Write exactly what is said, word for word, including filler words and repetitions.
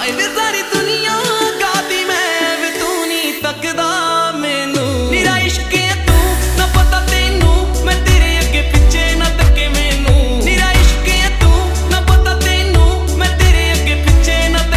ਹਾਏ ਵੇ ਸਾਰੀ ਦੁਨੀਆ ਗਾਦੀ ਮੈਂ ਵੇ ਤੂੰ ਨਹੀਂ ਤੱਕਦਾ